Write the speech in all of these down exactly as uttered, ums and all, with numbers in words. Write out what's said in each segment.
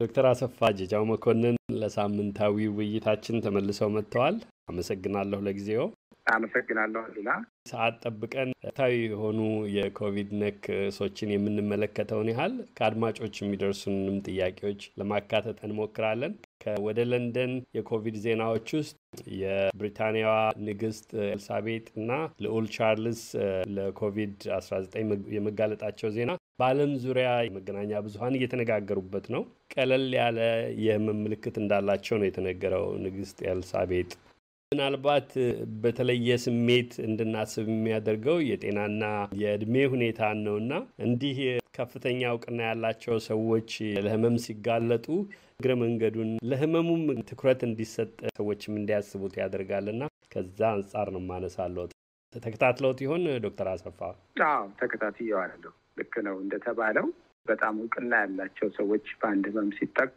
ዶክተር አሰፋ ጀጃው መኮንን ለሳምንታዊ ውይይታችን ተመልሰው መጥተዋል። አመሰግናለሁ ለጊዜው። አመሰግናለሁ ሉላ። ሰዓት ጠብቀን ታዊ የሆኑ የኮቪድ ነክ ሶችን የምንመለከተውን ያህል ከአድማጮች የሚደርሱንም ጥያቄዎች ለማካተት እንሞክራለን። ከወደ ለንደን የኮቪድ ዜናዎች ውስጥ የብሪታንያዋ ንግስት ኤልሳቤጥ እና ልዑል ቻርልስ ለኮቪድ አስራ ዘጠኝ የመጋለጣቸው ዜና በዓለም ዙሪያ የመገናኛ ብዙኃን እየተነጋገሩበት ነው። ቀለል ያለ የህመም ምልክት እንዳላቸው ነው የተነገረው። ንግስት ኤልሳቤጥ ምናልባት በተለየ ስሜት እንድናስብ የሚያደርገው የጤናና የእድሜ ሁኔታ ነውና እንዲህ ከፍተኛ እውቅና ያላቸው ሰዎች ለህመም ሲጋለጡ እግረ መንገዱን ለህመሙም ትኩረት እንዲሰጥ ሰዎችም እንዲያስቡት ያደርጋልና ከዛ አንጻር ነው ማነሳለው። ተከታትለውት ይሆን ዶክተር አሰፋ? አዎ ተከታትየዋለሁ። ልክ ነው እንደተባለው በጣም እውቅና ያላቸው ሰዎች በአንድ ህመም ሲጠቁ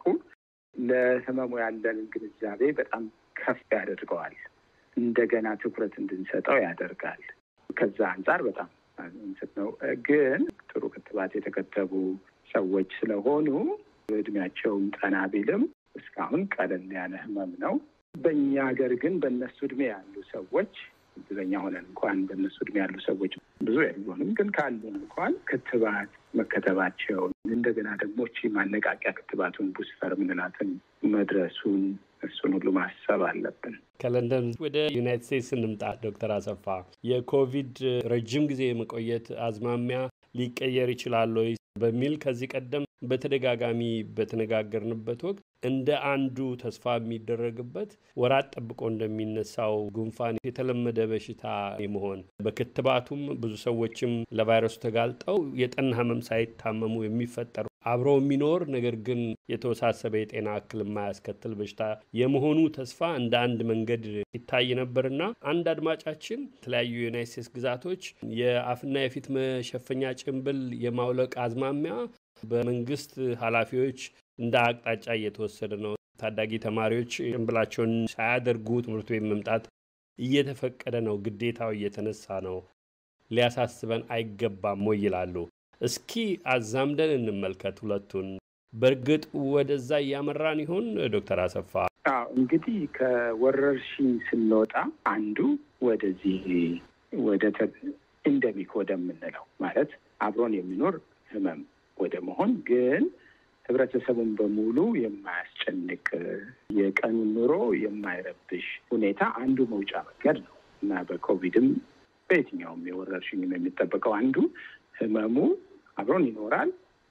ለህመሙ ያለን ግንዛቤ በጣም ከፍ ያደርገዋል። እንደገና ትኩረት እንድንሰጠው ያደርጋል። ከዛ አንጻር በጣም እንትን ነው። ግን ጥሩ ክትባት የተከተቡ ሰዎች ስለሆኑ እድሜያቸውም ጠና ቢልም እስካሁን ቀለል ያለ ህመም ነው። በእኛ ሀገር ግን በእነሱ እድሜ ያሉ ሰዎች ብዙኛ ሆነን እንኳን በእነሱ እድሜ ያሉ ሰዎች ብዙ አይሆንም፣ ግን ካሉን እንኳን ክትባት መከተባቸው እንደገና ደግሞ እቺ ማነቃቂያ ክትባቱን ቡስተር ምንላትን መድረሱን እሱን ሁሉ ማሰብ አለብን። ከለንደን ወደ ዩናይትድ ስቴትስ እንምጣ። ዶክተር አሰፋ የኮቪድ ረጅም ጊዜ የመቆየት አዝማሚያ ሊቀየር ይችላል ወይ በሚል ከዚህ ቀደም በተደጋጋሚ በተነጋገርንበት ወቅት እንደ አንዱ ተስፋ የሚደረግበት ወራት ጠብቆ እንደሚነሳው ጉንፋን የተለመደ በሽታ የመሆን በክትባቱም ብዙ ሰዎችም ለቫይረሱ ተጋልጠው የጠና ህመም ሳይታመሙ የሚፈጠሩ አብሮ የሚኖር ነገር ግን የተወሳሰበ የጤና እክል የማያስከትል በሽታ የመሆኑ ተስፋ እንደ አንድ መንገድ ይታይ ነበርና አንድ አድማጫችን የተለያዩ የዩናይትድ ስቴትስ ግዛቶች የአፍና የፊት መሸፈኛ ጭንብል የማውለቅ አዝማሚያ በመንግስት ኃላፊዎች እንደ አቅጣጫ እየተወሰደ ነው። ታዳጊ ተማሪዎች ጭንብላቸውን ሳያደርጉ ትምህርት ቤት መምጣት እየተፈቀደ ነው፣ ግዴታው እየተነሳ ነው። ሊያሳስበን አይገባም ወይ ይላሉ። እስኪ አዛምደን እንመልከት ሁለቱን። በእርግጥ ወደዛ እያመራን ይሆን ዶክተር አሰፋ? አዎ እንግዲህ ከወረርሽኝ ስንወጣ አንዱ ወደዚህ ወደ ኢንደሚክ ወደምንለው ማለት አብሮን የሚኖር ህመም ወደ መሆን ግን ህብረተሰቡን በሙሉ የማያስጨንቅ የቀኑን ኑሮ የማይረብሽ ሁኔታ አንዱ መውጫ መንገድ ነው እና በኮቪድም በየትኛውም የወረርሽኝ የሚጠበቀው አንዱ ህመሙ አብሮን ይኖራል።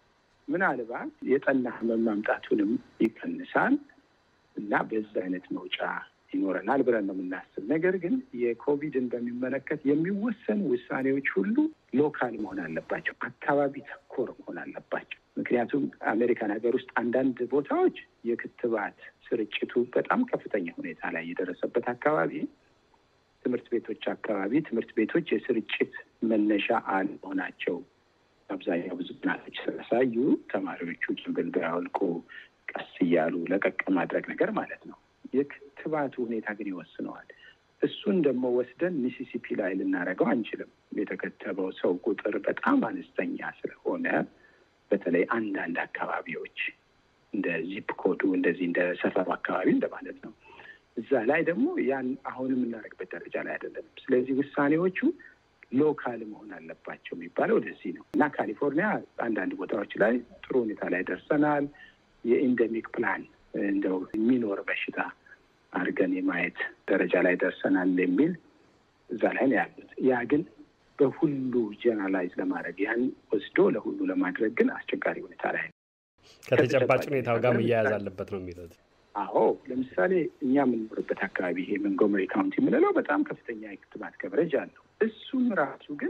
ምናልባት የጠና ህመም ማምጣቱንም ይቀንሳል እና በዛ አይነት መውጫ ይኖረናል ብለን ነው የምናስብ። ነገር ግን የኮቪድን በሚመለከት የሚወሰኑ ውሳኔዎች ሁሉ ሎካል መሆን አለባቸው፣ አካባቢ ተኮር መሆን አለባቸው። ምክንያቱም አሜሪካን ሀገር ውስጥ አንዳንድ ቦታዎች የክትባት ስርጭቱ በጣም ከፍተኛ ሁኔታ ላይ የደረሰበት አካባቢ ትምህርት ቤቶች አካባቢ ትምህርት ቤቶች የስርጭት መነሻ አልሆናቸው አብዛኛው ብዙ ጥናቶች ስለሳዩ ተማሪዎቹ ጭንብል ቢያወልቁ ቀስ እያሉ ለቀቅ ማድረግ ነገር ማለት ነው። የክትባቱ ሁኔታ ግን ይወስነዋል። እሱን ደግሞ ወስደን ሚሲሲፒ ላይ ልናደርገው አንችልም። የተከተበው ሰው ቁጥር በጣም አነስተኛ ስለሆነ በተለይ አንዳንድ አካባቢዎች እንደ ዚፕ ኮዱ እንደዚህ እንደ ሰፈሩ አካባቢ እንደማለት ነው። እዛ ላይ ደግሞ ያን አሁን የምናደርግበት ደረጃ ላይ አይደለም። ስለዚህ ውሳኔዎቹ ሎካል መሆን አለባቸው የሚባለው ወደዚህ ነው እና ካሊፎርኒያ አንዳንድ ቦታዎች ላይ ጥሩ ሁኔታ ላይ ደርሰናል። የኢንደሚክ ፕላን እንደው የሚኖር በሽታ አድርገን የማየት ደረጃ ላይ ደርሰናል የሚል እዛ ላይ ነው ያሉት። ያ ግን በሁሉ ጀነራላይዝ ለማድረግ ያን ወስዶ ለሁሉ ለማድረግ ግን አስቸጋሪ ሁኔታ ላይ ነው። ከተጨባጭ ሁኔታው ጋር መያያዝ አለበት ነው የሚሉት። አዎ ለምሳሌ እኛ የምንኖርበት አካባቢ ይሄ መንጎመሪ ካውንቲ የምንለው በጣም ከፍተኛ የክትባት ከቨሬጅ አለው። እሱም ራሱ ግን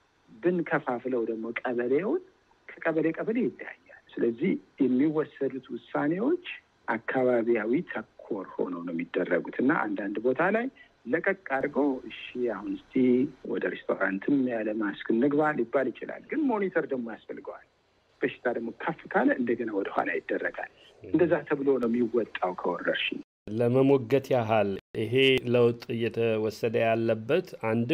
ብንከፋፍለው ደግሞ ቀበሌውን ከቀበሌ ቀበሌ ይለያያል። ስለዚህ የሚወሰዱት ውሳኔዎች አካባቢያዊ ተኮር ሆነው ነው የሚደረጉት እና አንዳንድ ቦታ ላይ ለቀቅ አድርገው እሺ አሁን እስቲ ወደ ሬስቶራንትም ያለ ማስክ እንግባ ሊባል ይችላል። ግን ሞኒተር ደግሞ ያስፈልገዋል። በሽታ ደግሞ ከፍ ካለ እንደገና ወደ ኋላ ይደረጋል። እንደዛ ተብሎ ነው የሚወጣው ከወረርሽኝ። ለመሞገት ያህል ይሄ ለውጥ እየተወሰደ ያለበት አንድም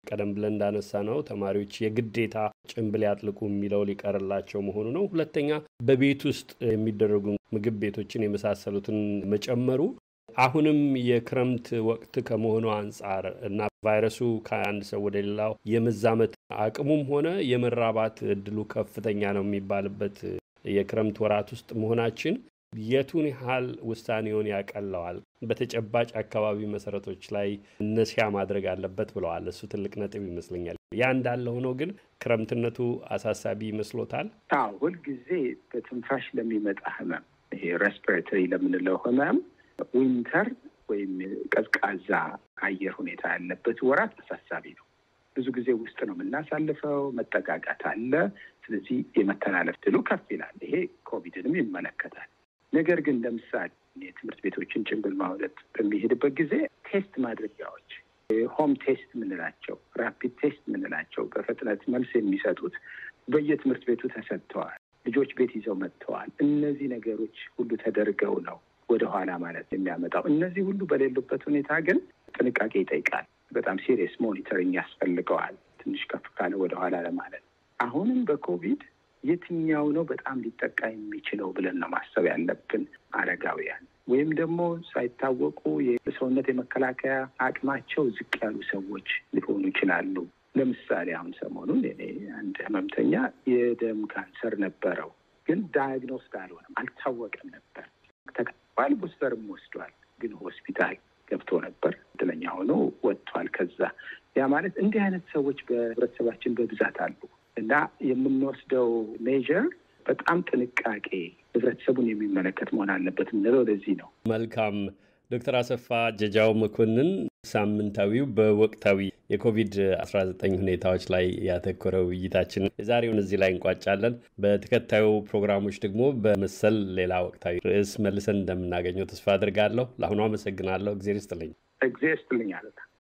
ቀደም ብለን እንዳነሳ ነው ተማሪዎች የግዴታ ጭንብል ያጥልቁ የሚለው ሊቀርላቸው መሆኑ ነው። ሁለተኛ በቤት ውስጥ የሚደረጉ ምግብ ቤቶችን የመሳሰሉትን መጨመሩ አሁንም የክረምት ወቅት ከመሆኑ አንጻር እና ቫይረሱ ከአንድ ሰው ወደ ሌላው የመዛመት አቅሙም ሆነ የመራባት እድሉ ከፍተኛ ነው የሚባልበት የክረምት ወራት ውስጥ መሆናችን የቱን ያህል ውሳኔውን ያቀለዋል? በተጨባጭ አካባቢ መሰረቶች ላይ እነሲያ ማድረግ አለበት ብለዋል። እሱ ትልቅ ነጥብ ይመስለኛል። ያ እንዳለ ሆኖ ግን ክረምትነቱ አሳሳቢ ይመስሎታል? አዎ፣ ሁልጊዜ በትንፋሽ ለሚመጣ ህመም ይሄ ሬስፒሬተሪ ለምንለው ህመም ዊንተር ወይም ቀዝቃዛ አየር ሁኔታ ያለበት ወራት አሳሳቢ ነው። ብዙ ጊዜ ውስጥ ነው የምናሳልፈው፣ መጠጋጋት አለ። ስለዚህ የመተላለፍ ድሉ ከፍ ይላል። ይሄ ኮቪድንም ይመለከታል። ነገር ግን ለምሳሌ የትምህርት ቤቶችን ጭንብል ማውለቅ በሚሄድበት ጊዜ ቴስት ማድረጊያዎች ሆም ቴስት የምንላቸው ራፒድ ቴስት የምንላቸው በፍጥነት መልስ የሚሰጡት በየትምህርት ቤቱ ተሰጥተዋል። ልጆች ቤት ይዘው መጥተዋል። እነዚህ ነገሮች ሁሉ ተደርገው ነው ወደ ኋላ ማለት የሚያመጣው። እነዚህ ሁሉ በሌሉበት ሁኔታ ግን ጥንቃቄ ይጠይቃል። በጣም ሲሪየስ ሞኒተሪንግ ያስፈልገዋል። ትንሽ ከፍ ካለ ወደ ኋላ ለማለት አሁንም በኮቪድ የትኛው ነው በጣም ሊጠቃ የሚችለው ብለን ነው ማሰብ ያለብን። አረጋውያን ወይም ደግሞ ሳይታወቁ የሰውነት የመከላከያ አቅማቸው ዝቅ ያሉ ሰዎች ሊሆኑ ይችላሉ። ለምሳሌ አሁን ሰሞኑን እኔ አንድ ህመምተኛ የደም ካንሰር ነበረው፣ ግን ዳያግኖስድ አልሆነም፣ አልታወቀም ነበር። ተቀባል ቡስተርም ወስዷል፣ ግን ሆስፒታል ገብቶ ነበር። እድለኛ ሆኖ ወጥቷል ከዛ። ያ ማለት እንዲህ አይነት ሰዎች በህብረተሰባችን በብዛት አሉ እና የምንወስደው ሜዥር በጣም ጥንቃቄ ህብረተሰቡን የሚመለከት መሆን አለበት የምንለው ለዚህ ነው። መልካም ዶክተር አሰፋ ጀጃው መኮንን ሳምንታዊው በወቅታዊ የኮቪድ አስራ ዘጠኝ ሁኔታዎች ላይ ያተኮረ ውይይታችን የዛሬውን እዚህ ላይ እንቋጫለን። በተከታዩ ፕሮግራሞች ደግሞ በመሰል ሌላ ወቅታዊ ርዕስ መልሰን እንደምናገኘው ተስፋ አድርጋለሁ። ለአሁኑ አመሰግናለሁ። እግዚአብሔር ይስጥልኝ። እግዚአብሔር ይስጥልኝ አለ።